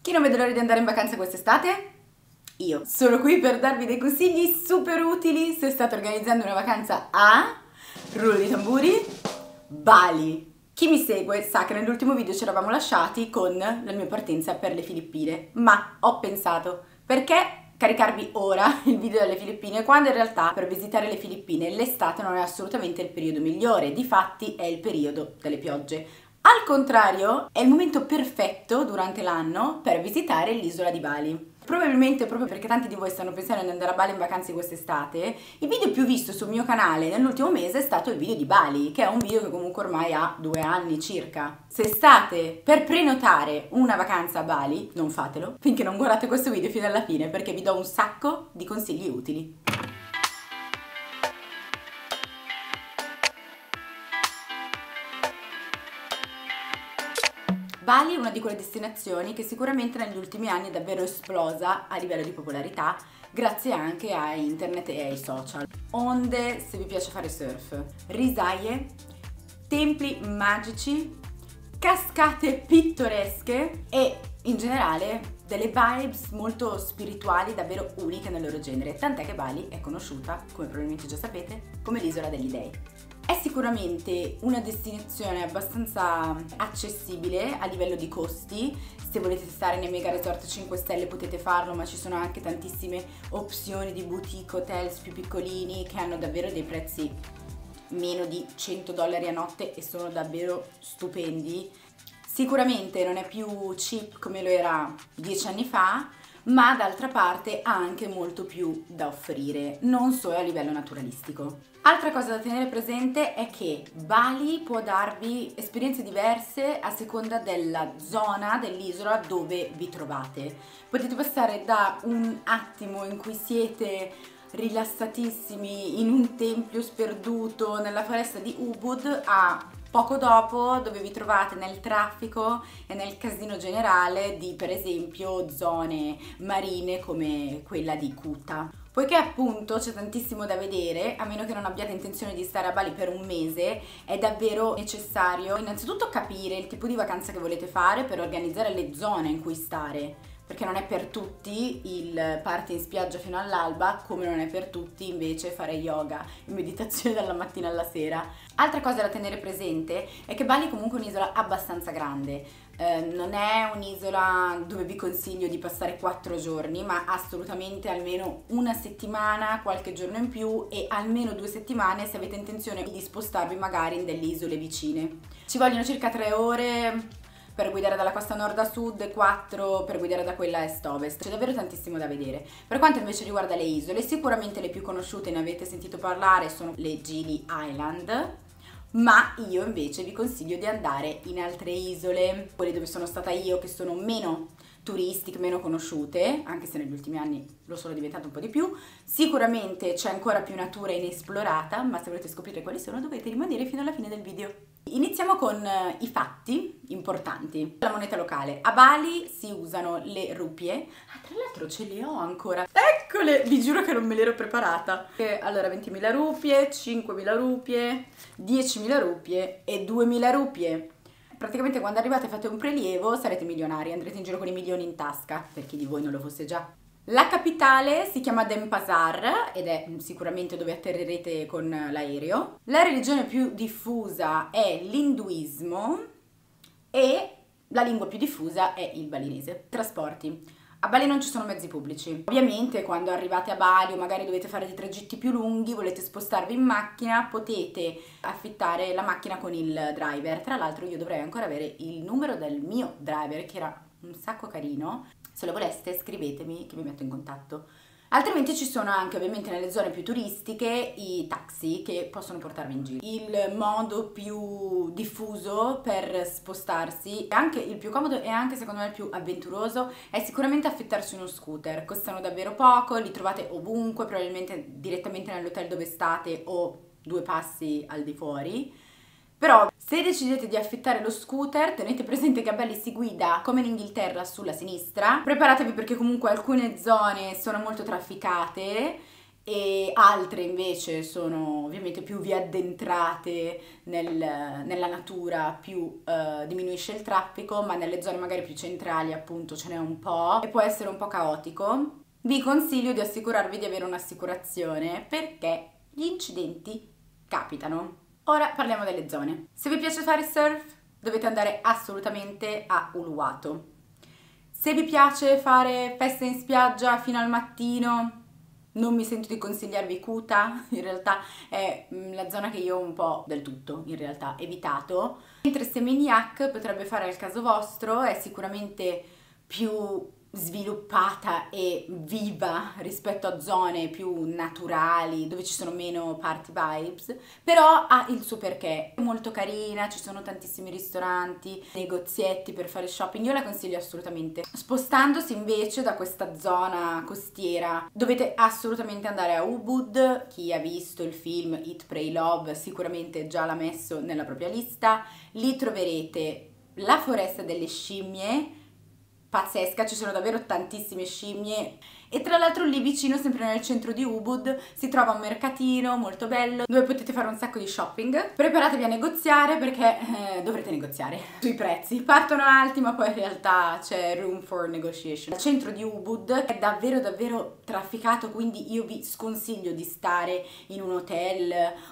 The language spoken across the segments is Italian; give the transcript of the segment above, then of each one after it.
Chi non vede l'ora di andare in vacanza quest'estate? Io. Sono qui per darvi dei consigli super utili se state organizzando una vacanza a... rullo di tamburi, Bali. Chi mi segue sa che nell'ultimo video ci eravamo lasciati con la mia partenza per le Filippine, ma ho pensato, perché caricarvi ora il video delle Filippine quando in realtà per visitare le Filippine l'estate non è assolutamente il periodo migliore, difatti è il periodo delle piogge. Al contrario, è il momento perfetto durante l'anno per visitare l'isola di Bali. Probabilmente proprio perché tanti di voi stanno pensando di andare a Bali in vacanza quest'estate, il video più visto sul mio canale nell'ultimo mese è stato il video di Bali, che è un video che comunque ormai ha 2 anni circa. Se state per prenotare una vacanza a Bali, non fatelo, finché non guardate questo video fino alla fine, perché vi do un sacco di consigli utili. Bali è una di quelle destinazioni che sicuramente negli ultimi anni è davvero esplosa a livello di popolarità, grazie anche a internet e ai social. Onde se vi piace fare surf, risaie, templi magici, cascate pittoresche e in generale delle vibes molto spirituali davvero uniche nel loro genere, tant'è che Bali è conosciuta, come probabilmente già sapete, come l'isola degli dei. È sicuramente una destinazione abbastanza accessibile a livello di costi. Se volete stare nei mega resort 5 stelle potete farlo, ma ci sono anche tantissime opzioni di boutique hotels più piccolini che hanno davvero dei prezzi meno di $100 a notte e sono davvero stupendi. Sicuramente non è più cheap come lo era 10 anni fa, ma d'altra parte ha anche molto più da offrire, non solo a livello naturalistico. Altra cosa da tenere presente è che Bali può darvi esperienze diverse a seconda della zona dell'isola dove vi trovate. Potete passare da un attimo in cui siete rilassatissimi in un tempio sperduto nella foresta di Ubud a poco dopo dove vi trovate nel traffico e nel casino generale di per esempio zone marine come quella di Kuta. Poiché appunto c'è tantissimo da vedere, a meno che non abbiate intenzione di stare a Bali per un mese, è davvero necessario innanzitutto capire il tipo di vacanza che volete fare per organizzare le zone in cui stare, perché non è per tutti il party in spiaggia fino all'alba, come non è per tutti invece fare yoga e meditazione dalla mattina alla sera. Altra cosa da tenere presente è che Bali è comunque un'isola abbastanza grande. Non è un'isola dove vi consiglio di passare 4 giorni, ma assolutamente almeno una settimana, qualche giorno in più e almeno 2 settimane se avete intenzione di spostarvi magari in delle isole vicine. Ci vogliono circa 3 ore per guidare dalla costa nord a sud e 4 per guidare da quella est-ovest. C'è davvero tantissimo da vedere. Per quanto invece riguarda le isole, sicuramente le più conosciute, ne avete sentito parlare, sono le Gili Island, ma io invece vi consiglio di andare in altre isole, quelle dove sono stata io, che sono meno turistiche, meno conosciute, anche se negli ultimi anni lo sono diventate un po' di più. Sicuramente c'è ancora più natura inesplorata, ma se volete scoprire quali sono dovete rimanere fino alla fine del video. Iniziamo con i fatti importanti. La moneta locale. A Bali si usano le rupie. Ah, tra l'altro ce le ho ancora. Eccole! Vi giuro che non me l'ero preparata. Allora, 20.000 rupie, 5.000 rupie, 10.000 rupie e 2.000 rupie. Praticamente quando arrivate e fate un prelievo sarete milionari, andrete in giro con i milioni in tasca, per chi di voi non lo fosse già. La capitale si chiama Denpasar ed è sicuramente dove atterrerete con l'aereo. La religione più diffusa è l'induismo e la lingua più diffusa è il balinese. Trasporti. A Bali non ci sono mezzi pubblici. Ovviamente quando arrivate a Bali o magari dovete fare dei tragitti più lunghi, volete spostarvi in macchina, potete affittare la macchina con il driver. Tra l'altro io dovrei ancora avere il numero del mio driver che era un sacco carino. Se lo voleste scrivetemi che vi metto in contatto. Altrimenti ci sono anche ovviamente nelle zone più turistiche i taxi che possono portarvi in giro. Il modo più diffuso per spostarsi, anche il più comodo e anche secondo me il più avventuroso, è sicuramente affittarsi uno scooter. Costano davvero poco, li trovate ovunque, probabilmente direttamente nell'hotel dove state o 2 passi al di fuori. Però se decidete di affittare lo scooter tenete presente che a Bali si guida come in Inghilterra sulla sinistra, preparatevi perché comunque alcune zone sono molto trafficate e altre invece sono ovviamente più vi addentrate nella natura, più diminuisce il traffico, ma nelle zone magari più centrali appunto ce n'è un po' e può essere un po' caotico. Vi consiglio di assicurarvi di avere un'assicurazione perché gli incidenti capitano. Ora parliamo delle zone. Se vi piace fare surf, dovete andare assolutamente a Uluwatu. Se vi piace fare feste in spiaggia fino al mattino, non mi sento di consigliarvi Kuta, in realtà è la zona che io ho un po' del tutto, in realtà, evitato. Mentre Seminyak potrebbe fare al caso vostro, è sicuramente più sviluppata e viva rispetto a zone più naturali dove ci sono meno party vibes, però ha il suo perché, è molto carina, ci sono tantissimi ristoranti, negozietti per fare shopping, io la consiglio assolutamente. Spostandosi invece da questa zona costiera dovete assolutamente andare a Ubud. Chi ha visto il film Eat, Pray, Love sicuramente già l'ha messo nella propria lista. Lì troverete la foresta delle scimmie, pazzesca, ci sono davvero tantissime scimmie e tra l'altro lì vicino, sempre nel centro di Ubud, si trova un mercatino molto bello dove potete fare un sacco di shopping. Preparatevi a negoziare perché dovrete negoziare sui prezzi, partono alti ma poi in realtà c'è room for negotiation. Il centro di Ubud è davvero trafficato, quindi io vi sconsiglio di stare in un hotel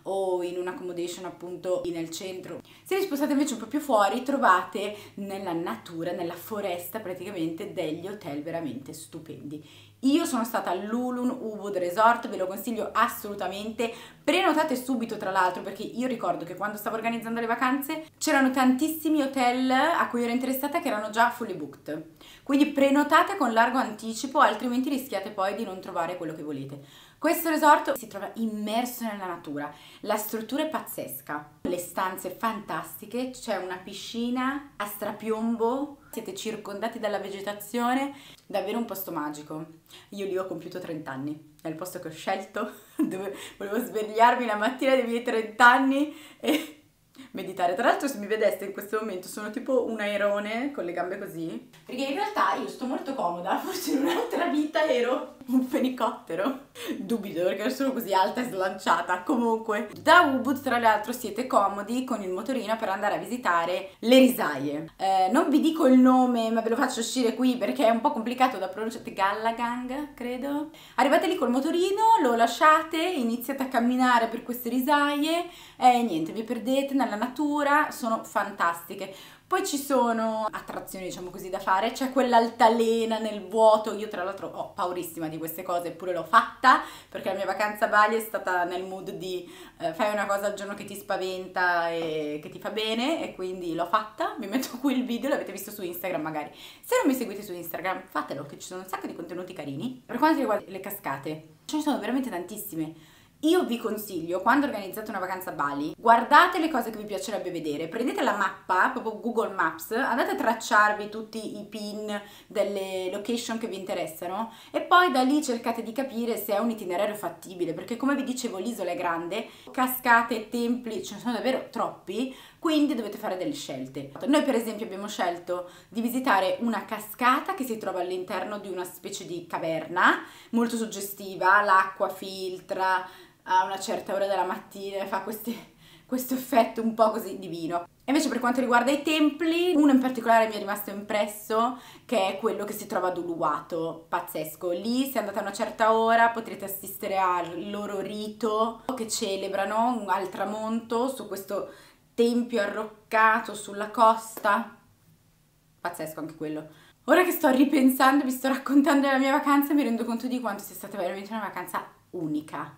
o in un accommodation appunto nel centro. Se vi spostate invece un po' più fuori trovate nella natura, nella foresta praticamente, degli hotel veramente stupendi. Io sono stata all'Ulun Ubud Resort, ve lo consiglio assolutamente, prenotate subito tra l'altro perché io ricordo che quando stavo organizzando le vacanze c'erano tantissimi hotel a cui ero interessata che erano già fully booked, quindi prenotate con largo anticipo altrimenti rischiate poi di non trovare quello che volete. Questo resort si trova immerso nella natura, la struttura è pazzesca, le stanze fantastiche, c'è una piscina a strapiombo, siete circondati dalla vegetazione, davvero un posto magico. Io lì ho compiuto 30 anni, è il posto che ho scelto, dove volevo svegliarmi la mattina dei miei 30 anni e meditare. Tra l'altro se mi vedeste in questo momento sono tipo un airone con le gambe così, perché in realtà io sto molto comoda, forse in un'altra vita ero un fenicottero, dubito perché sono così alta e slanciata. Comunque da Ubud tra l'altro siete comodi con il motorino per andare a visitare le risaie. Non vi dico il nome ma ve lo faccio uscire qui perché è un po' complicato da pronunciare, Gallagang credo. Arrivate lì col motorino, lo lasciate, iniziate a camminare per queste risaie e niente, vi perdete nella natura, sono fantastiche. Poi ci sono attrazioni, diciamo così, da fare, c'è quell'altalena nel vuoto, io tra l'altro ho paurissima di queste cose, eppure l'ho fatta, perché la mia vacanza a Bali è stata nel mood di fai una cosa al giorno che ti spaventa e che ti fa bene, e quindi l'ho fatta, vi metto qui il video, l'avete visto su Instagram magari. Se non mi seguite su Instagram, fatelo, che ci sono un sacco di contenuti carini. Per quanto riguarda le cascate, ce ne sono veramente tantissime. Io vi consiglio, quando organizzate una vacanza a Bali, guardate le cose che vi piacerebbe vedere, prendete la mappa, proprio Google Maps, andate a tracciarvi tutti i pin delle location che vi interessano e poi da lì cercate di capire se è un itinerario fattibile, perché come vi dicevo l'isola è grande, cascate, templi, ce ne sono davvero troppi, quindi dovete fare delle scelte. Noi per esempio abbiamo scelto di visitare una cascata che si trova all'interno di una specie di caverna, molto suggestiva, l'acqua filtra a una certa ora della mattina, fa questo effetto un po' così divino. Invece per quanto riguarda i templi, uno in particolare mi è rimasto impresso, che è quello che si trova ad Uluwatu, pazzesco. Lì se andate a una certa ora potrete assistere al loro rito che celebrano al tramonto su questo tempio arroccato sulla costa, pazzesco anche quello. Ora che sto ripensando, vi sto raccontando la mia vacanza, mi rendo conto di quanto sia stata veramente una vacanza unica.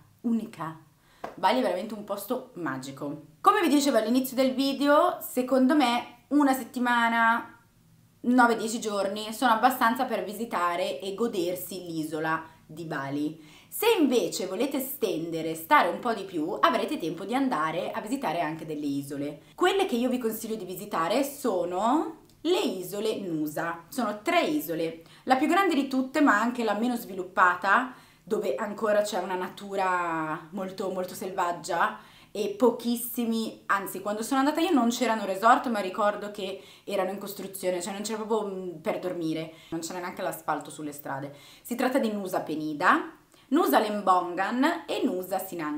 Bali è veramente un posto magico. Come vi dicevo all'inizio del video, secondo me una settimana, 9-10 giorni sono abbastanza per visitare e godersi l'isola di Bali. Se invece volete stendere, stare un po' di più, avrete tempo di andare a visitare anche delle isole. Quelle che io vi consiglio di visitare sono le isole Nusa. Sono 3 isole, la più grande di tutte ma anche la meno sviluppata, dove ancora c'è una natura molto selvaggia e pochissimi, anzi quando sono andata io non c'erano resort ma ricordo che erano in costruzione, cioè non c'era proprio per dormire, non c'era neanche l'asfalto sulle strade. Si tratta di Nusa Penida. Nusa Lembongan e Nusa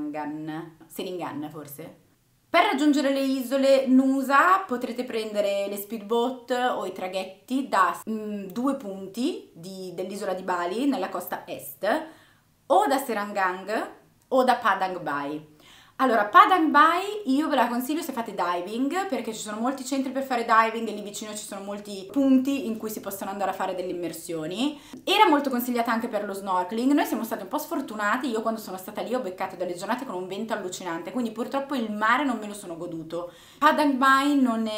Seningan forse. Per raggiungere le isole Nusa potrete prendere le speedboat o i traghetti da 2 punti dell'isola di Bali nella costa est, o da Serangang o da Padang Bai. Allora, Padang Bai io ve la consiglio se fate diving, perché ci sono molti centri per fare diving e lì vicino ci sono molti punti in cui si possono andare a fare delle immersioni. Era molto consigliata anche per lo snorkeling. Noi siamo stati un po' sfortunati, io quando sono stata lì ho beccato delle giornate con un vento allucinante, quindi purtroppo il mare non me lo sono goduto. Padang Bai non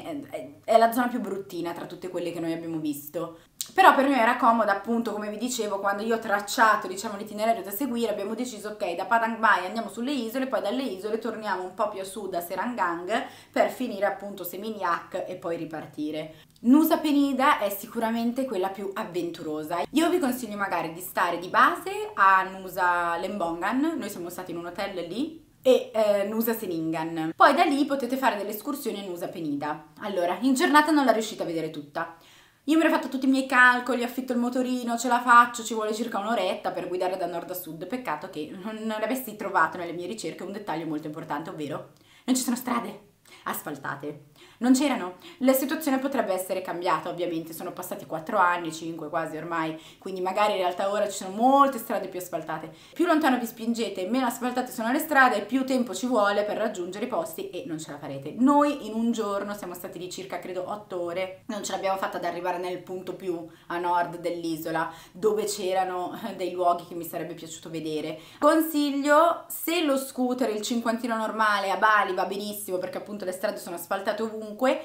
è la zona più bruttina tra tutte quelle che noi abbiamo visto. Però per me era comoda, appunto, come vi dicevo, quando io ho tracciato, diciamo, l'itinerario da seguire, abbiamo deciso, ok, da Padang Bai andiamo sulle isole, poi dalle isole torniamo un po' più a sud a Serangang per finire appunto Seminyak e poi ripartire. Nusa Penida è sicuramente quella più avventurosa. Io vi consiglio magari di stare di base a Nusa Lembongan, noi siamo stati in un hotel lì, e Nusa Seningan. Poi da lì potete fare delle escursioni a Nusa Penida. Allora, in giornata non la riuscite a vedere tutta. Io mi ero fatto tutti i miei calcoli, affitto il motorino, ce la faccio, ci vuole circa un'oretta per guidare da nord a sud. Peccato che non avessi trovato nelle mie ricerche un dettaglio molto importante, ovvero non ci sono strade asfaltate. Non c'erano. La situazione potrebbe essere cambiata, ovviamente, sono passati 4 anni, 5 quasi ormai, quindi magari in realtà ora ci sono molte strade più asfaltate. Più lontano vi spingete, meno asfaltate sono le strade, più tempo ci vuole per raggiungere i posti e non ce la farete. Noi in un giorno siamo stati lì circa, credo, 8 ore, non ce l'abbiamo fatta ad arrivare nel punto più a nord dell'isola, dove c'erano dei luoghi che mi sarebbe piaciuto vedere. Consiglio, se lo scooter, il cinquantino normale a Bali va benissimo perché appunto le strade sono asfaltate ovunque,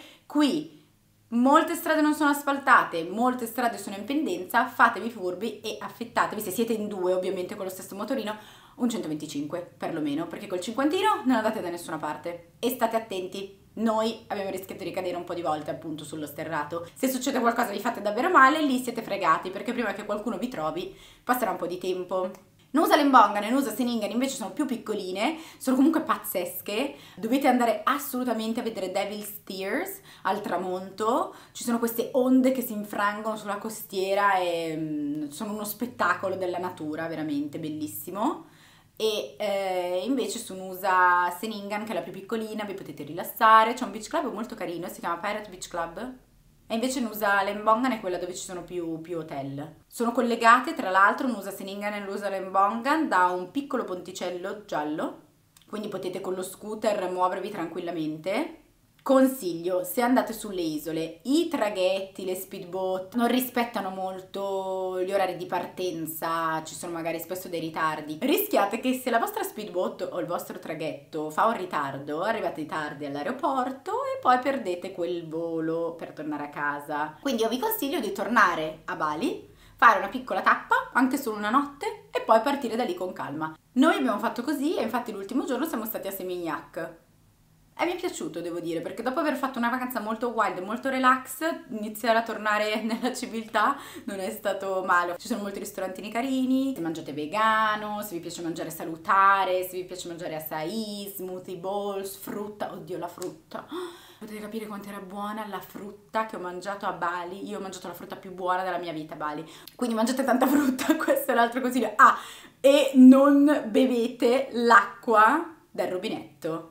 qui molte strade non sono asfaltate, molte strade sono in pendenza, fatevi furbi e affittatevi, se siete in 2 ovviamente con lo stesso motorino, un 125 perlomeno, perché col cinquantino non andate da nessuna parte. E state attenti, noi abbiamo rischiato di cadere un po' di volte appunto sullo sterrato. Se succede qualcosa vi fate davvero male, lì siete fregati, perché prima che qualcuno vi trovi passerà un po' di tempo. Nusa Lembongan e Nusa Seningan invece sono più piccoline, sono comunque pazzesche, dovete andare assolutamente a vedere Devil's Tears al tramonto, ci sono queste onde che si infrangono sulla costiera e sono uno spettacolo della natura, veramente bellissimo. E invece su Nusa Seningan, che è la più piccolina, vi potete rilassare, c'è un beach club molto carino, si chiama Pirate Beach Club. E invece Nusa Lembongan è quella dove ci sono più hotel. Sono collegate tra l'altro Nusa Seningan e Nusa Lembongan da un piccolo ponticello giallo, quindi potete con lo scooter muovervi tranquillamente. Consiglio, se andate sulle isole, i traghetti, le speedboat non rispettano molto gli orari di partenza, ci sono magari spesso dei ritardi. Rischiate che se la vostra speedboat o il vostro traghetto fa un ritardo, arrivate tardi all'aeroporto e poi perdete quel volo per tornare a casa. Quindi io vi consiglio di tornare a Bali, fare una piccola tappa, anche solo una notte, e poi partire da lì con calma. Noi abbiamo fatto così e infatti l'ultimo giorno siamo stati a Seminyak. E mi è piaciuto, devo dire, perché dopo aver fatto una vacanza molto wild, molto relax, iniziare a tornare nella civiltà non è stato male. Ci sono molti ristorantini carini, se mangiate vegano, se vi piace mangiare salutare, se vi piace mangiare açaí, smoothie bowls, frutta, oddio la frutta. Potete capire quanto era buona la frutta che ho mangiato a Bali. Io ho mangiato la frutta più buona della mia vita a Bali. Quindi mangiate tanta frutta, questo è l'altro consiglio. Ah, e non bevete l'acqua dal rubinetto.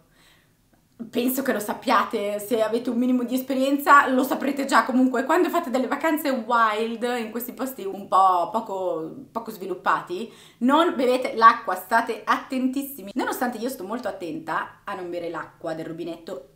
Penso che lo sappiate, se avete un minimo di esperienza lo saprete già. Comunque quando fate delle vacanze wild in questi posti un po' poco sviluppati, non bevete l'acqua, state attentissimi. Nonostante io sto molto attenta a non bere l'acqua del rubinetto,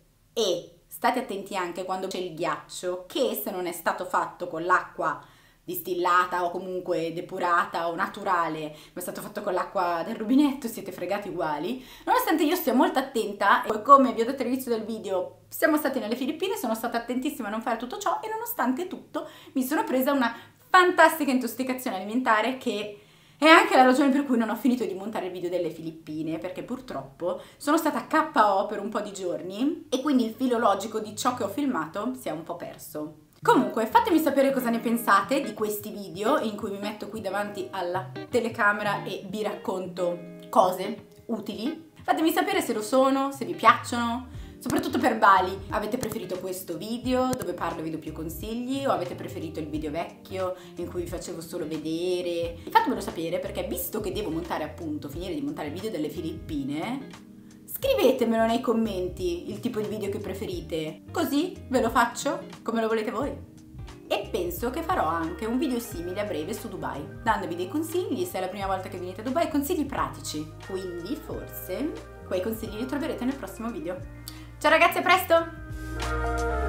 e state attenti anche quando c'è il ghiaccio, che se non è stato fatto con l'acqua distillata o comunque depurata o naturale, ma è stato fatto con l'acqua del rubinetto, siete fregati uguali. Nonostante io stia molto attenta, e come vi ho detto all'inizio del video, siamo stati nelle Filippine, sono stata attentissima a non fare tutto ciò e nonostante tutto mi sono presa una fantastica intossicazione alimentare, che è anche la ragione per cui non ho finito di montare il video delle Filippine, perché purtroppo sono stata KO per un po' di giorni e quindi il filo logico di ciò che ho filmato si è un po' perso. Comunque, fatemi sapere cosa ne pensate di questi video in cui mi metto qui davanti alla telecamera e vi racconto cose utili. Fatemi sapere se lo sono, se vi piacciono, soprattutto per Bali. Avete preferito questo video dove parlo e vi do più consigli, o avete preferito il video vecchio in cui vi facevo solo vedere? Fatemelo sapere, perché visto che devo montare, appunto, finire di montare il video delle Filippine, scrivetemelo nei commenti il tipo di video che preferite, così ve lo faccio come lo volete voi. E penso che farò anche un video simile a breve su Dubai, dandovi dei consigli se è la prima volta che venite a Dubai, consigli pratici. Quindi forse quei consigli li troverete nel prossimo video. Ciao ragazzi, a presto!